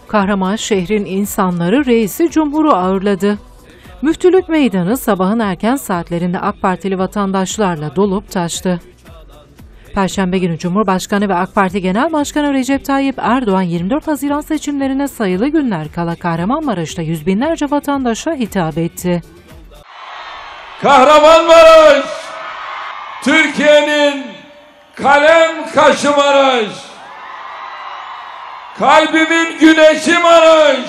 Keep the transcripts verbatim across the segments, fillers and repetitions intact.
Kahraman şehrin insanları Reisi Cumhur'u ağırladı. Müftülük Meydanı sabahın erken saatlerinde AK Partili vatandaşlarla dolup taştı. Perşembe günü Cumhurbaşkanı ve AK Parti Genel Başkanı Recep Tayyip Erdoğan yirmi dört Haziran seçimlerine sayılı günler kala Kahramanmaraş'ta yüz binlerce vatandaşa hitap etti. Kahramanmaraş, Türkiye'nin kalem kaşı Maraş, kalbimin güneşi Maraş.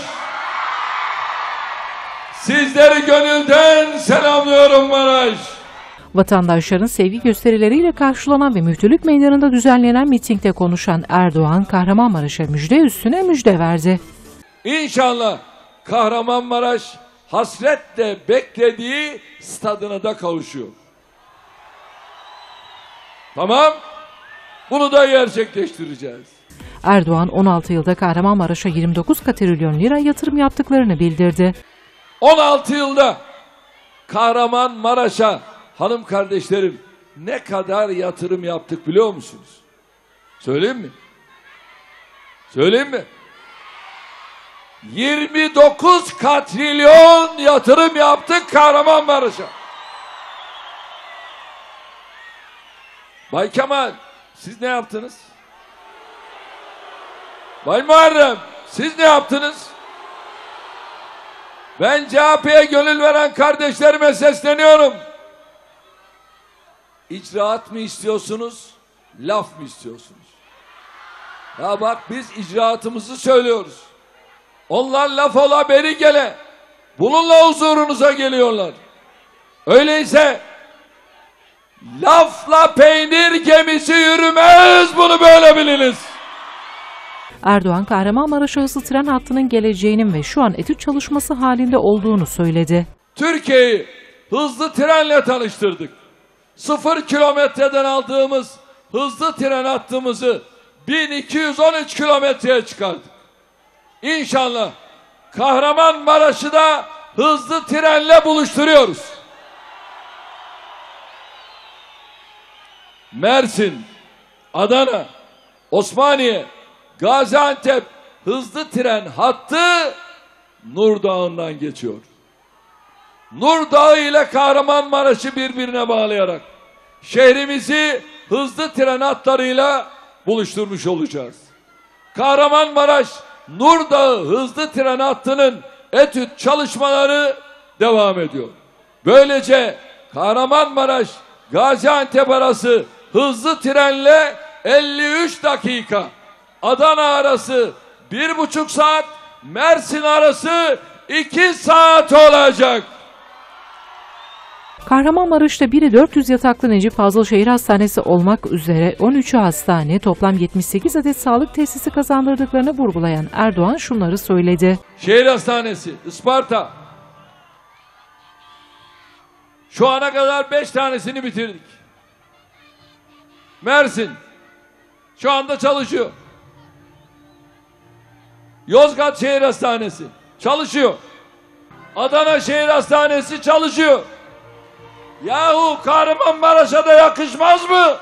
Sizleri gönülden selamlıyorum Maraş. Vatandaşların sevgi gösterileriyle karşılanan ve Müftülük Meydanı'nda düzenlenen mitingde konuşan Erdoğan, Kahramanmaraş'a müjde üstüne müjde verdi. İnşallah Kahramanmaraş hasretle beklediği stadına da kavuşuyor. Tamam, bunu da gerçekleştireceğiz. Erdoğan on altı yılda Kahramanmaraş'a yirmi dokuz katrilyon lira yatırım yaptıklarını bildirdi. on altı yılda Kahramanmaraş'a hanım kardeşlerim ne kadar yatırım yaptık biliyor musunuz? Söyleyeyim mi? Söyleyeyim mi? yirmi dokuz katrilyon yatırım yaptık Kahramanmaraş'a. Bay Kemal, siz ne yaptınız? Bay Muharrem, siz ne yaptınız? Ben C H P'ye gönül veren kardeşlerime sesleniyorum. İcraat mı istiyorsunuz, laf mı istiyorsunuz? Ya bak, biz icraatımızı söylüyoruz. Onlar laf ola beri gele. Bununla huzurunuza geliyorlar. Öyleyse lafla peynir gemisi yürümez, bunu böyle biliniz. Erdoğan, Kahramanmaraş'a hızlı tren hattının geleceğinin ve şu an etüt çalışması halinde olduğunu söyledi. Türkiye'yi hızlı trenle tanıştırdık. Sıfır kilometreden aldığımız hızlı tren hattımızı bin iki yüz on üç kilometreye çıkardık. İnşallah Kahramanmaraş'ı da hızlı trenle buluşturuyoruz. Mersin, Adana, Osmaniye, Gaziantep hızlı tren hattı Nur Dağı'ndan geçiyor. Nur Dağı ile Kahramanmaraş'ı birbirine bağlayarak şehrimizi hızlı tren hatlarıyla buluşturmuş olacağız. Kahramanmaraş Nur Dağı hızlı tren hattının etüt çalışmaları devam ediyor. Böylece Kahramanmaraş Gaziantep arası hızlı trenle elli üç dakika, Adana arası bir buçuk saat, Mersin arası iki saat olacak. Kahramanmaraş'ta biri dört yüz yataklı Necip Fazıl Şehir Hastanesi olmak üzere on üçü hastane, toplam yetmiş sekiz adet sağlık tesisi kazandırdıklarını vurgulayan Erdoğan şunları söyledi. Şehir Hastanesi, Isparta. Şu ana kadar beş tanesini bitirdik. Mersin şu anda çalışıyor. Yozgat Şehir Hastanesi çalışıyor. Adana Şehir Hastanesi çalışıyor. Yahu Kahramanmaraş'a da yakışmaz mı?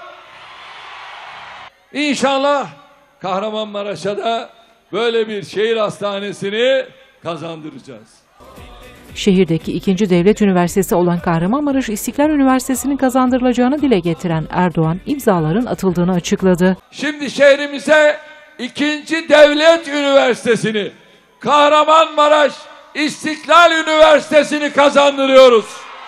İnşallah Kahramanmaraş'a da böyle bir şehir hastanesini kazandıracağız. Şehirdeki ikinci devlet üniversitesi olan Kahramanmaraş İstiklal Üniversitesi'nin kazandırılacağını dile getiren Erdoğan, imzaların atıldığını açıkladı. Şimdi şehrimize ikinci devlet üniversitesini, Kahramanmaraş İstiklal Üniversitesi'ni kazandırıyoruz.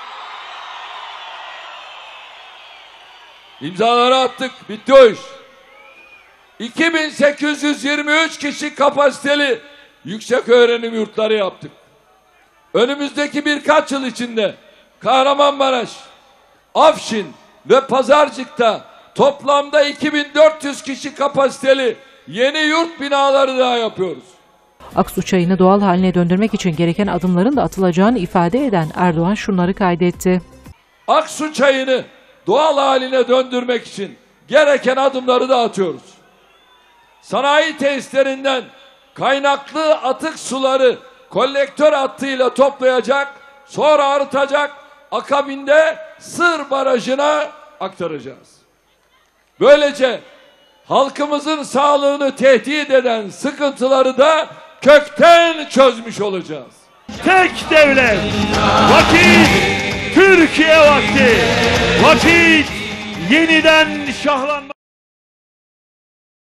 İmzaları attık, bitti o iş. iki bin sekiz yüz yirmi üç kişi kapasiteli yüksek öğrenim yurtları yaptık. Önümüzdeki birkaç yıl içinde Kahramanmaraş, Afşin ve Pazarcık'ta toplamda iki bin dört yüz kişi kapasiteli yeni yurt binaları daha yapıyoruz. Aksu Çayı'nı doğal haline döndürmek için gereken adımların da atılacağını ifade eden Erdoğan şunları kaydetti. Aksu Çayı'nı doğal haline döndürmek için gereken adımları da atıyoruz. Sanayi tesislerinden kaynaklı atık suları kolektör hattıyla toplayacak, sonra arıtacak, akabinde Sır Barajı'na aktaracağız. Böylece halkımızın sağlığını tehdit eden sıkıntıları da kökten çözmüş olacağız. Tek devlet, vakit Türkiye vakti, vakit yeniden şahlanma.